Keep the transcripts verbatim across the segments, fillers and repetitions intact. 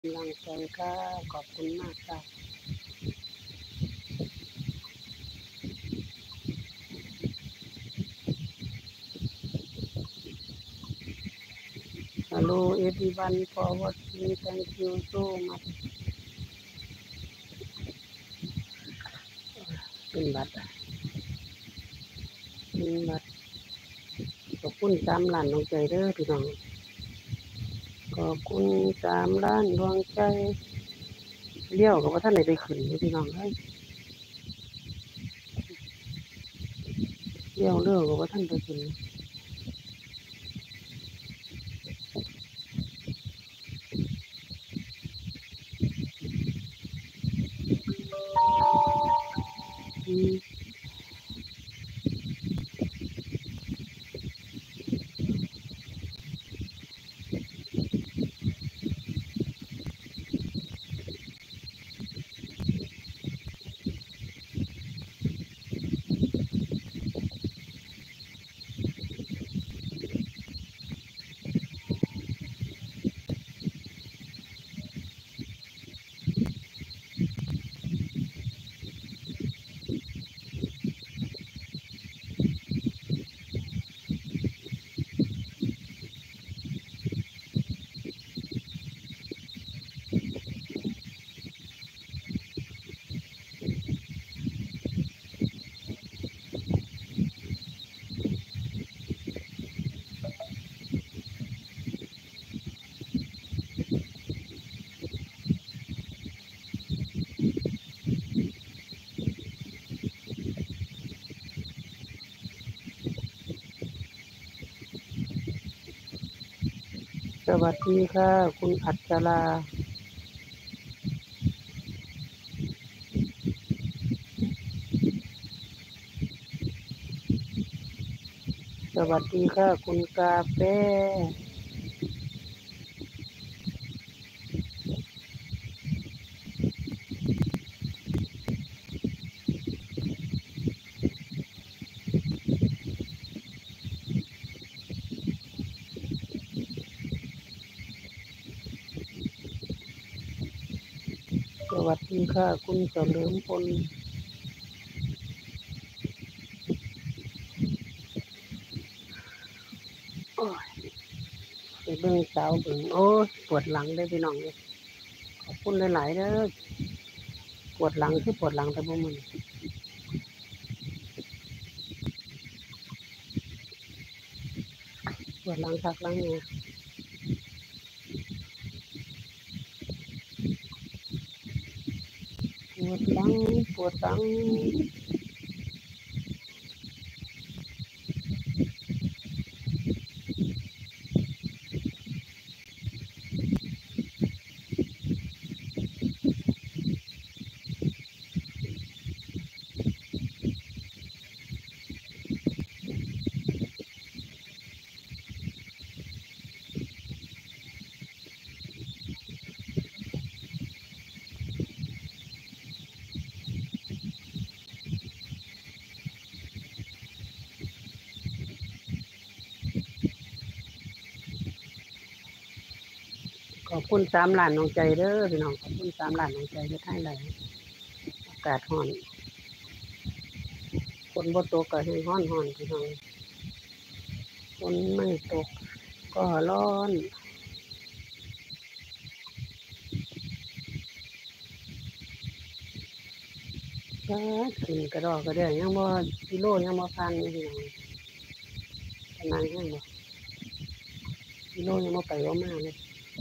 กำลังใจค่ะขอบคุณมากค่ะฮัลโหล everyone for watching thank you so much เป็นบัตรเป็นบัตรขอบคุณสามล้านดวงใจเด้อพี่น้องขอบคุณสามล้านดวงใจเลี้ยวกับว่าท่านไหนไปขึ้นอยู่พี่น้องเอ้ยเลี้ยวเลือกกับว่าท่านไปขึ้นอืมสวัสดีค่ะคุณอัจฉราสวัสดีค่ะคุณกาแฟสวัสดีค่ะคุณเฉลิมพลโอ้ยไปเบิ่งสาวเบิ่งโอ้ยปวดหลังได้อพี่น้องเลยขอบคุณหลายๆเด้อปวดหลังคือปวดหลังแต่บ่มึนปวดหลังคักหลังเนี่ยปวดหลังปวดหลังขอบคุณสามล้านน้องใจเด้อพี่น้องขอบคุณสามล้านน้องใจเฮ็ดให้หลายอากาศร้อนฝนบ่ตกก็แห้งร้อนร้อนพี่น้องฝนไม่ตกก็ร้อนฟ้าขึ้นกระดอกกระเดี่ยยังบ่กิโลยังบ่พันอยู่พี่น้องปานนั้นแห้งบ่กิโลยังบ่ไปบ่มาเลย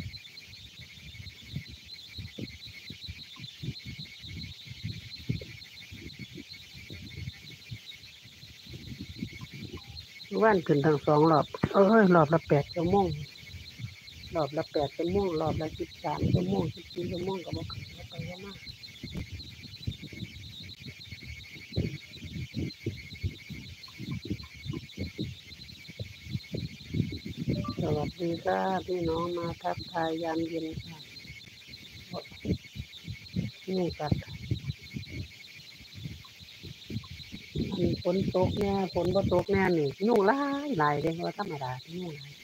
เมื่อวานขึ้นทั้งสองรอบเอ้ยรอบละแปดชั่วโมงรอบละแปดชั่วโมงรอบละสิบสามชั่วโมงสิบสี่ชั่วโมงก็บ่ขึ้นบ่ไปบ่มาสวัสดีค่ะพี่น้องมาทักทายยามเย็นค่ะยุงกัดอันฝนตกแน่ฝนบ่ตกแน่นี่ยุงหลายหลายเด้ว่าธรรมดายุงหลาย